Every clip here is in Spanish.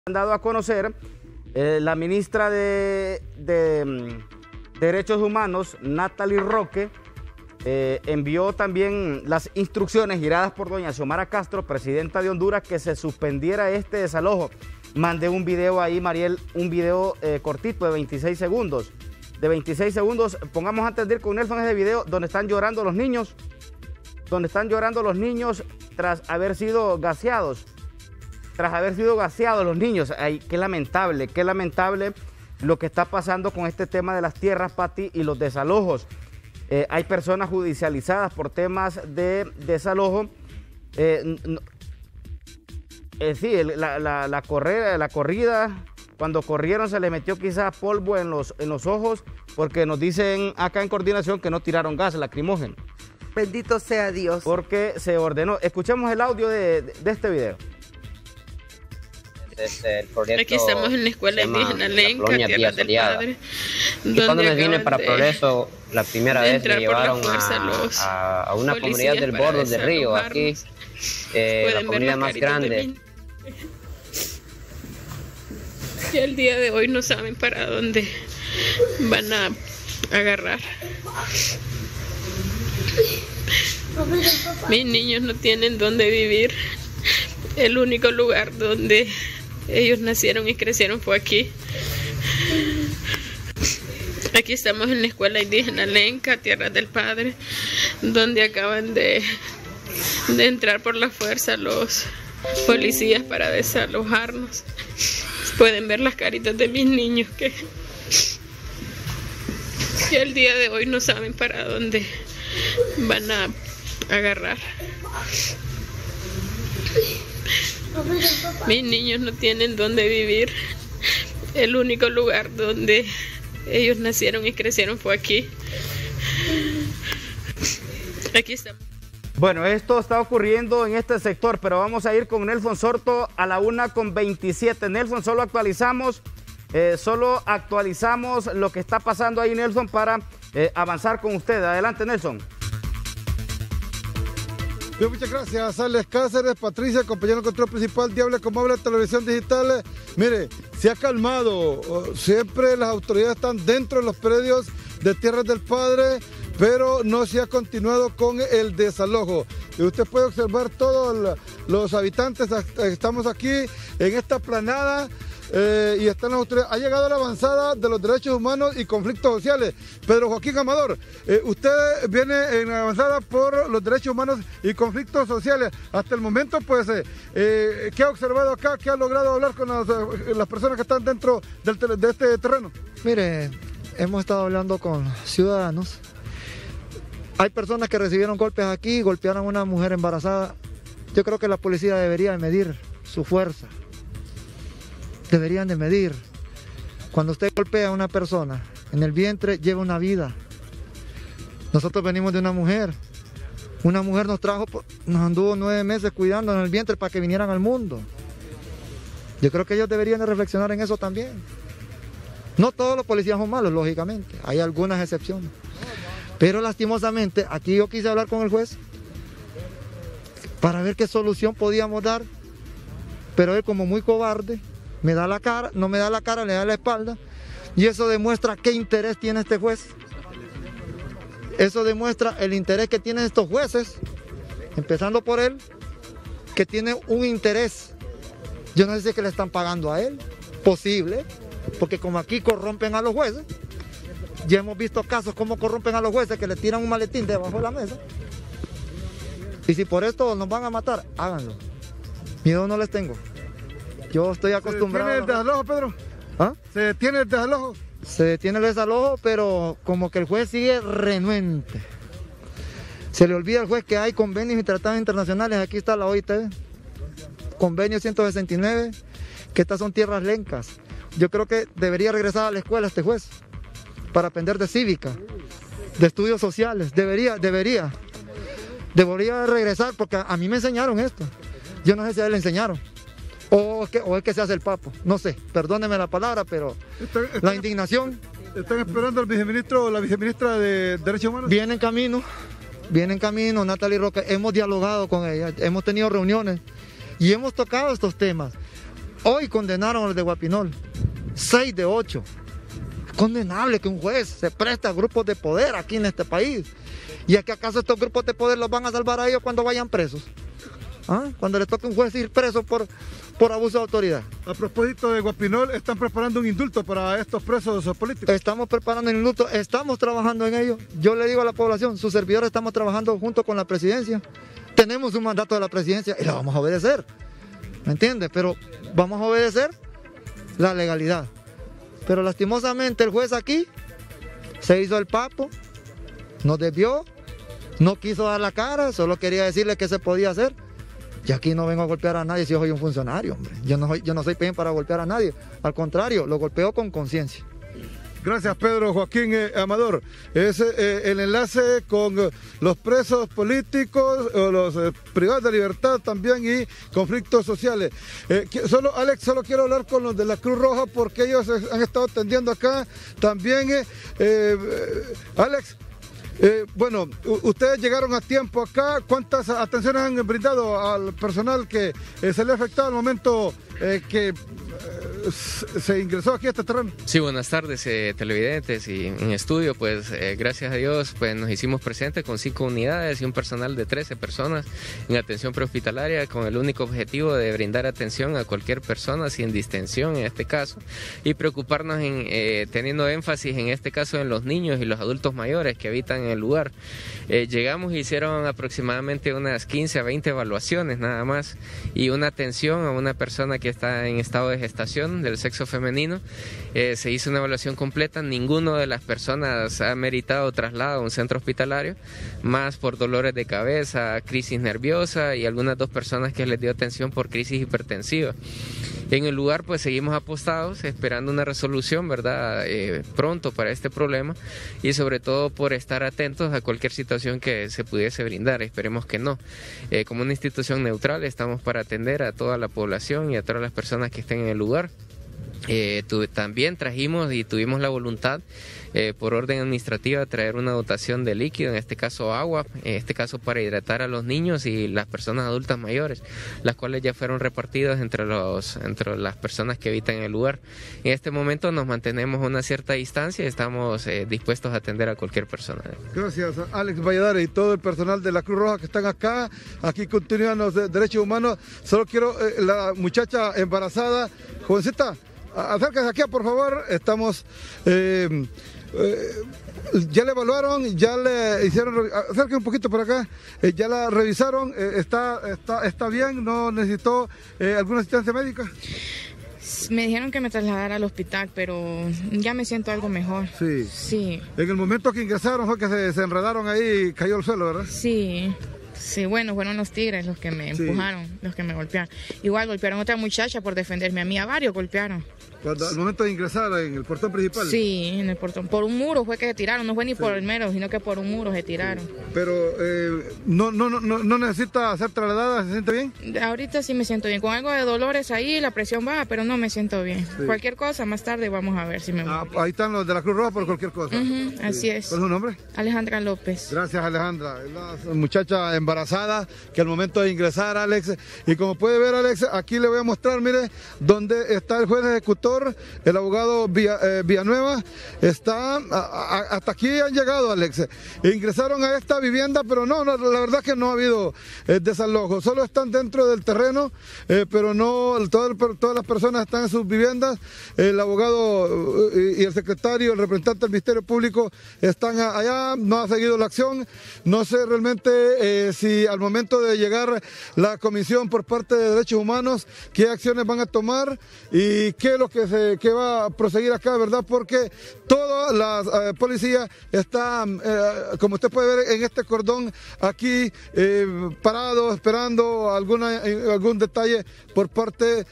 Han dado a conocer la ministra de Derechos Humanos, Natalie Roque, envió también las instrucciones giradas por doña Xiomara Castro, presidenta de Honduras, que se suspendiera este desalojo. Mandé un video ahí, Mariel, un video cortito de 26 segundos. De 26 segundos, pongamos a entender con Nelson ese video donde están llorando los niños, tras haber sido gaseados. Los niños. Ay, qué lamentable lo que está pasando con este tema de las tierras, Pati, y los desalojos. Hay personas judicializadas por temas de desalojo. Sí, la corrida, cuando corrieron se les metió quizás polvo en los ojos, porque nos dicen acá en coordinación que no tiraron gas lacrimógeno. Bendito sea Dios. Porque se ordenó. Escuchemos el audio de este video. Aquí estamos en la escuela indígena Lenca, Tierra del Padre. Y cuando me vine para Progreso, la primera vez me llevaron a una comunidad del borde del río, aquí, la comunidad más grande. Y el día de hoy no saben para dónde van a agarrar. Mis niños no tienen dónde vivir. El único lugar donde ellos nacieron y crecieron fue aquí. Aquí estamos en la escuela indígena Lenca, Tierra del Padre, donde acaban de entrar por la fuerza los policías para desalojarnos. Pueden ver las caritas de mis niños que el día de hoy no saben para dónde van a agarrar. Mis niños no tienen dónde vivir. El único lugar donde ellos nacieron y crecieron fue aquí. Aquí estamos. Bueno, esto está ocurriendo en este sector, pero vamos a ir con Nelson Sorto a la 1:27. Nelson, solo actualizamos lo que está pasando ahí, Nelson, para avanzar con usted. Adelante, Nelson. Bien, muchas gracias, Alex Cáceres, Patricia, compañero de control principal, Diable como habla, televisión digital. Mire, se ha calmado, siempre las autoridades están dentro de los predios de Tierras del Padre, pero no se ha continuado con el desalojo. Y usted puede observar todos los habitantes, estamos aquí en esta planada. Y están las autoridades. Ha llegado la avanzada de los derechos humanos y conflictos sociales. Pedro Joaquín Amador, usted viene en la avanzada por los derechos humanos y conflictos sociales. Hasta el momento, pues, ¿qué ha observado acá? ¿Qué ha logrado hablar con las personas que están dentro de este terreno? Mire, hemos estado hablando con ciudadanos. Hay personas que recibieron golpes aquí, golpearon a una mujer embarazada. Yo creo que la policía debería medir su fuerza. Deberían de medir. Cuando usted golpea a una persona, en el vientre lleva una vida. Nosotros venimos de una mujer. Una mujer nos anduvo 9 meses cuidando en el vientre para que vinieran al mundo. Yo creo que ellos deberían de reflexionar en eso también. No todos los policías son malos, lógicamente. Hay algunas excepciones. Pero lastimosamente, aquí yo quise hablar con el juez para ver qué solución podíamos dar. Pero él, como muy cobarde, me da la cara, no me da la cara, le da la espalda, y eso demuestra qué interés tiene este juez. Eso demuestra el interés que tienen estos jueces, empezando por él, que tiene un interés. Yo no sé si es que le están pagando a él, posible, porque como aquí corrompen a los jueces, ya hemos visto casos como corrompen a los jueces, que le tiran un maletín debajo de la mesa, y si por esto nos van a matar, háganlo. Miedo no les tengo. Yo estoy acostumbrado. ¿Se detiene el desalojo, Pedro? ¿Ah? ¿Se detiene el desalojo? Se detiene el desalojo, pero como que el juez sigue renuente. Se le olvida al juez que hay convenios y tratados internacionales. Aquí está la OIT, convenio 169, que estas son tierras lencas. Yo creo que debería regresar a la escuela este juez para aprender de cívica, de estudios sociales. Debería regresar, porque a mí me enseñaron esto. Yo no sé si a él le enseñaron. O es que se hace el papo, no sé, perdóneme la palabra, pero la indignación. ¿Están esperando al viceministro o la viceministra de Derechos Humanos? Viene en camino, Natalie Roque, hemos dialogado con ella, hemos tenido reuniones y hemos tocado estos temas. Hoy condenaron a los de Guapinol, 6 de 8. Es condenable que un juez se preste a grupos de poder aquí en este país. ¿Y es que acaso estos grupos de poder los van a salvar a ellos cuando vayan presos? ¿Ah? Cuando les toque a un juez ir preso por abuso de autoridad. A propósito de Guapinol, ¿están preparando un indulto para estos presos políticos? Estamos preparando el indulto, estamos trabajando en ello. Yo le digo a la población, sus servidores estamos trabajando junto con la presidencia. Tenemos un mandato de la presidencia y la vamos a obedecer. ¿Me entiendes? Pero vamos a obedecer la legalidad. Pero lastimosamente el juez aquí se hizo el papo, nos desvió, no quiso dar la cara, solo quería decirle qué se podía hacer. Y aquí no vengo a golpear a nadie si yo soy un funcionario, hombre. Yo no soy peón para golpear a nadie. Al contrario, lo golpeo con conciencia. Gracias, Pedro Joaquín Amador. Es el enlace con los presos políticos, los privados de libertad también y conflictos sociales. Alex, solo quiero hablar con los de la Cruz Roja porque ellos han estado atendiendo acá también. Alex. Bueno, ustedes llegaron a tiempo acá. ¿Cuántas atenciones han brindado al personal que se le ha afectado al momento que se ingresó aquí a este terreno? Sí, buenas tardes, televidentes y en estudio. Pues gracias a Dios pues nos hicimos presentes con 5 unidades y un personal de 13 personas en atención prehospitalaria con el único objetivo de brindar atención a cualquier persona sin distensión en este caso y preocuparnos teniendo énfasis en este caso en los niños y los adultos mayores que habitan en el lugar. Llegamos y hicieron aproximadamente unas 15 a 20 evaluaciones nada más y una atención a una persona que está en estado de gestación del sexo femenino. Se hizo una evaluación completa, ninguno de las personas ha meritado traslado a un centro hospitalario, más por dolores de cabeza, crisis nerviosa y algunas 2 personas que les dio atención por crisis hipertensiva. En el lugar pues seguimos apostados esperando una resolución, ¿verdad? Pronto para este problema y sobre todo por estar atentos a cualquier situación que se pudiese brindar, esperemos que no. Como una institución neutral estamos para atender a toda la población y a todas las personas que estén en el lugar. También trajimos y tuvimos la voluntad por orden administrativa traer una dotación de líquido, en este caso agua, en este caso para hidratar a los niños y las personas adultas mayores, las cuales ya fueron repartidas entre las personas que habitan en el lugar. En este momento nos mantenemos a una cierta distancia y estamos dispuestos a atender a cualquier persona. Gracias, Alex Valladares y todo el personal de la Cruz Roja que están acá. Aquí continúan los derechos humanos. Solo quiero, la muchacha embarazada, jovencita, acérquese aquí, por favor. Estamos... ya le evaluaron, ya le hicieron, acérquese un poquito por acá, ya la revisaron, está bien, no necesitó alguna asistencia médica. Me dijeron que me trasladara al hospital, pero ya me siento algo mejor. Sí. Sí. En el momento que ingresaron fue que se enredaron ahí y cayó al suelo, ¿verdad? Sí. Sí, bueno, fueron los tigres los que me empujaron, los que me golpearon. Igual golpearon a otra muchacha por defenderme a mí, a varios golpearon. Al momento de ingresar en el portón principal. Sí, en el portón. Por un muro fue que se tiraron, no fue ni por el mero, sino que por un muro se tiraron. Sí. Pero no necesita ser trasladada, ¿se siente bien? Ahorita sí me siento bien, con algo de dolores ahí, la presión baja, pero no me siento bien. Sí. Cualquier cosa, más tarde vamos a ver si me voy. Ahí están los de la Cruz Roja por cualquier cosa. Sí. Así es. ¿Cuál es su nombre? Alejandra López. Gracias, Alejandra. La muchacha embarazada que al momento de ingresar, Alex, y como puede ver, Alex, aquí le voy a mostrar, mire, donde está el juez ejecutor, el abogado Villanueva, está, hasta aquí han llegado, Alex. Ingresaron a esta vivienda, pero no, la verdad es que no ha habido desalojo, solo están dentro del terreno, pero no, todas las personas están en sus viviendas. El abogado y el secretario, el representante del Ministerio Público están allá, no ha seguido la acción. No sé realmente si al momento de llegar la comisión por parte de Derechos Humanos, qué acciones van a tomar y qué es lo que va a proseguir acá, ¿verdad? Porque toda la policía está, como usted puede ver, en este cordón aquí, parado, esperando algún detalle por parte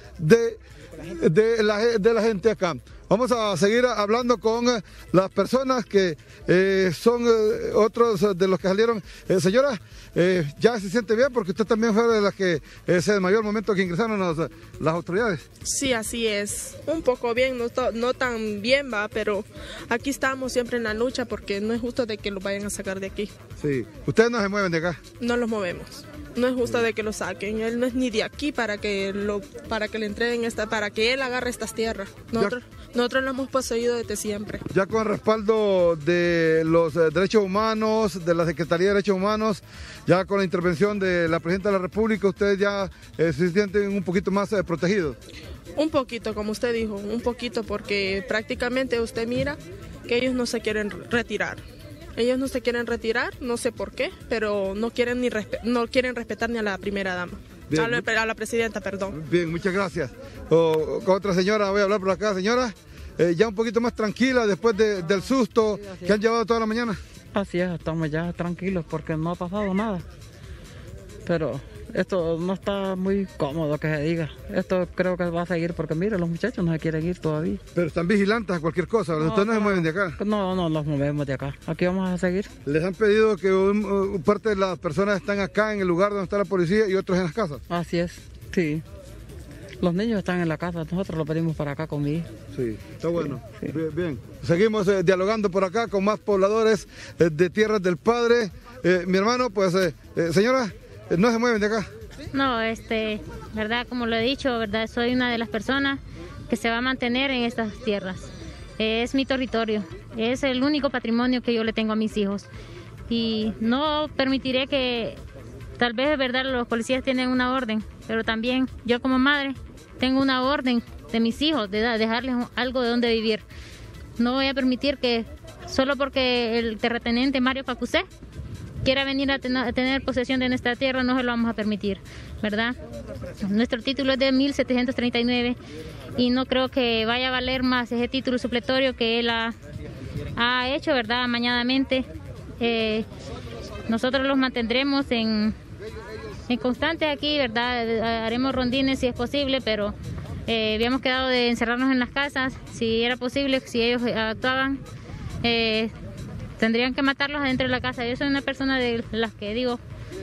de la gente acá. Vamos a seguir hablando con las personas que son otros de los que salieron. Señora, ¿ya se siente bien? Porque usted también fue de las que se desmayó al momento que ingresaron las autoridades. Sí, así es. Un poco bien, no tan bien, va, pero aquí estamos siempre en la lucha porque no es justo de que los vayan a sacar de aquí. Sí. ¿Ustedes no se mueven de acá? No los movemos. No es justo de que lo saquen. Él no es ni de aquí para que le entreguen para que él agarre estas tierras. Nosotros lo hemos poseído desde siempre. Ya con el respaldo de los derechos humanos, de la Secretaría de Derechos Humanos, ya con la intervención de la Presidenta de la República, ustedes ya se sienten un poquito más protegidos. Un poquito, como usted dijo, un poquito, porque prácticamente usted mira que ellos no se quieren retirar. Ellos no se quieren retirar, no sé por qué, pero no quieren respetar ni a la primera dama. Bien, a la presidenta, perdón. Bien, muchas gracias. Con otra señora, voy a hablar por acá. Señora, ya un poquito más tranquila después del susto que han llevado toda la mañana. Así es, estamos ya tranquilos porque no ha pasado nada. Pero esto no está muy cómodo que se diga. Esto creo que va a seguir porque mire, los muchachos no se quieren ir todavía. Pero están vigilantes a cualquier cosa, ¿verdad? Ustedes no se mueven de acá. No nos movemos de acá. Aquí vamos a seguir. ¿Les han pedido que parte de las personas están acá en el lugar donde está la policía y otros en las casas? Así es, sí. Los niños están en la casa, nosotros lo pedimos para acá con mi hija. Sí, está bueno. Sí. Bien. Seguimos dialogando por acá con más pobladores de Tierras del Padre. Mi hermano, pues, señora, no se mueven de acá. No, verdad, como lo he dicho, verdad, soy una de las personas que se va a mantener en estas tierras. Es mi territorio, es el único patrimonio que yo le tengo a mis hijos. Y no permitiré que, tal vez, verdad, los policías tienen una orden, pero también yo como madre tengo una orden de mis hijos, de dejarles algo de donde vivir. No voy a permitir que, solo porque el terrateniente Mario Facusé quiera venir a tener posesión de nuestra tierra, no se lo vamos a permitir, ¿verdad? Nuestro título es de 1739 y no creo que vaya a valer más ese título supletorio que él ha hecho, ¿verdad? Amañadamente. Nosotros los mantendremos en constante aquí, ¿verdad? Haremos rondines si es posible, pero habíamos quedado de encerrarnos en las casas. Si era posible, si ellos actuaban, tendrían que matarlos adentro de la casa. Yo soy una persona de las que digo,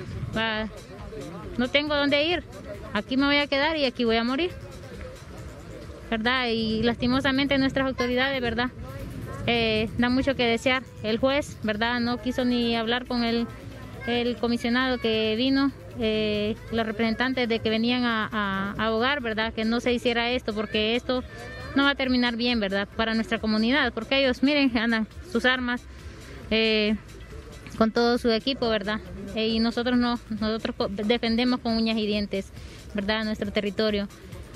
no tengo dónde ir, aquí me voy a quedar y aquí voy a morir, ¿verdad? Y lastimosamente nuestras autoridades, ¿verdad? Dan mucho que desear. El juez, ¿verdad? No quiso ni hablar con el comisionado que vino, los representantes de que venían a abogar, ¿verdad? Que no se hiciera esto, porque esto no va a terminar bien, ¿verdad? Para nuestra comunidad, porque ellos, miren, andan sus armas, con todo su equipo, ¿verdad? Y nosotros defendemos con uñas y dientes, ¿verdad? Nuestro territorio.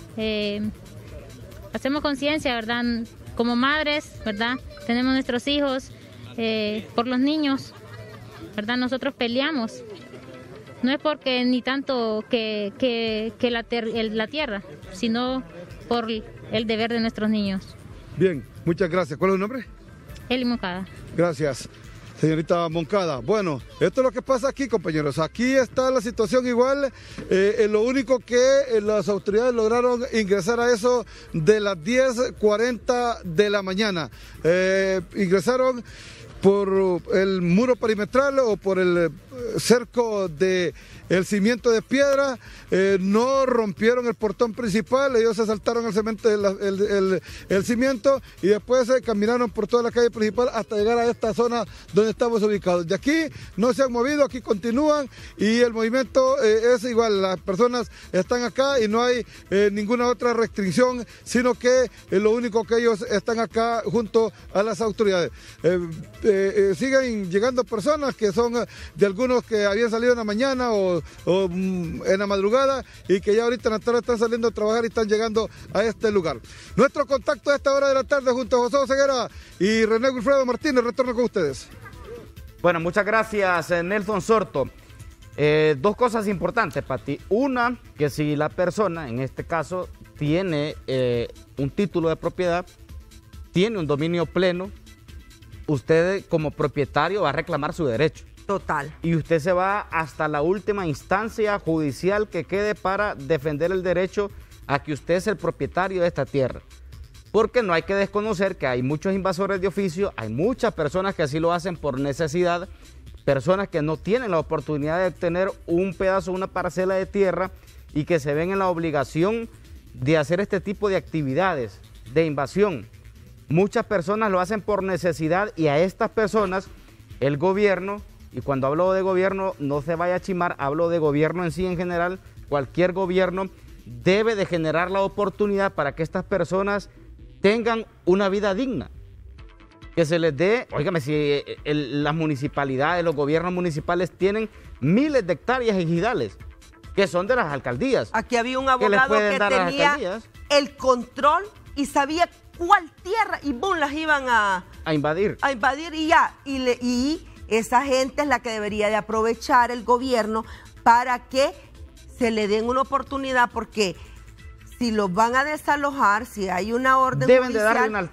Hacemos conciencia, ¿verdad? Como madres, ¿verdad? Tenemos nuestros hijos, por los niños, ¿verdad? Nosotros peleamos. No es porque ni tanto que la tierra, sino por el deber de nuestros niños. Bien, muchas gracias. ¿Cuál es su nombre? Eli Moncada. Gracias, señorita Moncada. Bueno, esto es lo que pasa aquí, compañeros. Aquí está la situación igual. Lo único que las autoridades lograron ingresar a eso de las 10:40 de la mañana. Ingresaron por el muro perimetral o por el cerco de el cimiento de piedra, no rompieron el portón principal, ellos se saltaron el cimiento y después caminaron por toda la calle principal hasta llegar a esta zona donde estamos ubicados. De aquí no se han movido, aquí continúan y el movimiento es igual, las personas están acá y no hay ninguna otra restricción, sino que lo único que ellos están acá junto a las autoridades. Siguen llegando personas que son de algunos que habían salido en la mañana o en la madrugada y que ya ahorita en la tarde están saliendo a trabajar y están llegando a este lugar. Nuestro contacto a esta hora de la tarde junto a José Oseguera y René Wilfredo Martínez, retorno con ustedes. Bueno, muchas gracias, Nelson Sorto. Dos cosas importantes, Pati. Una, que si la persona, en este caso, tiene un título de propiedad, tiene un dominio pleno, usted como propietario va a reclamar su derecho. Total. Y usted se va hasta la última instancia judicial que quede para defender el derecho a que usted es el propietario de esta tierra. Porque no hay que desconocer que hay muchos invasores de oficio, hay muchas personas que así lo hacen por necesidad, personas que no tienen la oportunidad de tener un pedazo, una parcela de tierra y que se ven en la obligación de hacer este tipo de actividades de invasión. Muchas personas lo hacen por necesidad y a estas personas el gobierno Y cuando hablo de gobierno, no se vaya a chimar, hablo de gobierno en sí en general. Cualquier gobierno debe de generar la oportunidad para que estas personas tengan una vida digna. Que se les dé, óigame, si las municipalidades, los gobiernos municipales tienen miles de hectáreas ejidales que son de las alcaldías. Aquí había un abogado que tenía el control y sabía cuál tierra y boom, las iban a invadir. A invadir y ya. Y esa gente es la que debería de aprovechar el gobierno para que se le den una oportunidad, porque si los van a desalojar, si hay una orden judicial, deben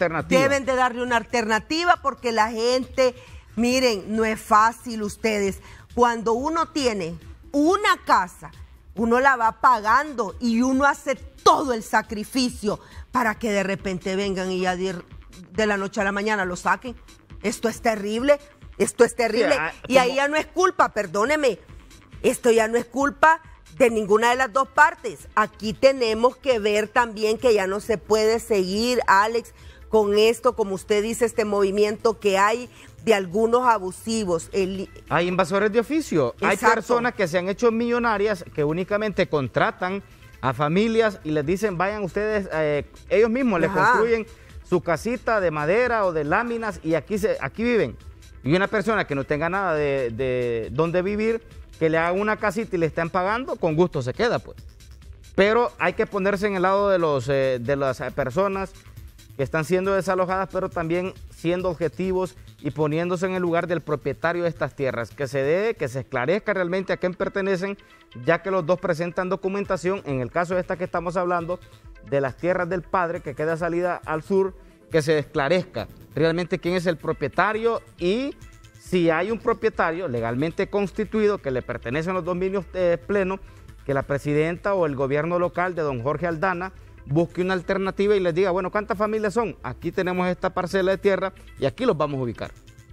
de darle una alternativa, porque la gente, miren, no es fácil ustedes. Cuando uno tiene una casa, uno la va pagando y uno hace todo el sacrificio para que de repente vengan y ya de la noche a la mañana lo saquen. Esto es terrible, esto es terrible. Sí, y ahí ya no es culpa, perdóneme, esto ya no es culpa de ninguna de las dos partes. Aquí tenemos que ver también que ya no se puede seguir, Alex, con esto, como usted dice, este movimiento que hay de algunos abusivos. Hay invasores de oficio. Exacto. Hay personas que se han hecho millonarias que únicamente contratan a familias y les dicen, vayan ustedes, ellos mismos les construyen su casita de madera o de láminas y aquí viven. Y una persona que no tenga nada de dónde vivir, que le hagan una casita y le estén pagando, con gusto se queda, pues. Pero hay que ponerse en el lado de las personas que están siendo desalojadas, pero también siendo objetivos y poniéndose en el lugar del propietario de estas tierras, que se esclarezca realmente a quién pertenecen, ya que los dos presentan documentación. En el caso de esta que estamos hablando, de las tierras del padre, que queda salida al sur, que se esclarezca realmente quién es el propietario y si hay un propietario legalmente constituido que le pertenecen los dominios plenos, que la presidenta o el gobierno local de don Jorge Aldana busque una alternativa y les diga, bueno, ¿cuántas familias son? Aquí tenemos esta parcela de tierra y aquí los vamos a ubicar.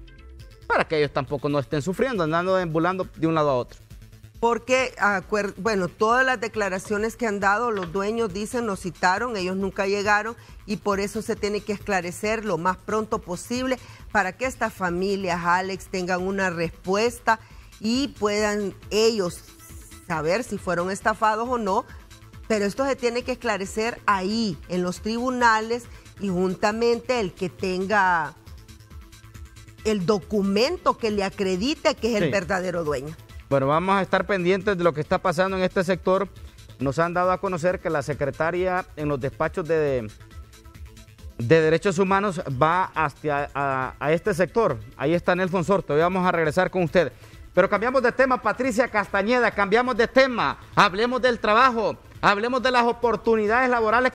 Para que ellos tampoco no estén sufriendo, andando deambulando de un lado a otro. Porque, bueno, todas las declaraciones que han dado, los dueños dicen, nos citaron, ellos nunca llegaron y por eso se tiene que esclarecer lo más pronto posible para que estas familias, Alex, tengan una respuesta y puedan ellos saber si fueron estafados o no. Pero esto se tiene que esclarecer ahí, en los tribunales, y juntamente el que tenga el documento que le acredite que es el verdadero dueño. Bueno, vamos a estar pendientes de lo que está pasando en este sector. Nos han dado a conocer que la secretaria en los despachos de Derechos Humanos va a este sector. Ahí está Nelson Sorto. Hoy vamos a regresar con usted. Pero cambiamos de tema, Patricia Castañeda, cambiamos de tema. Hablemos del trabajo, hablemos de las oportunidades laborales.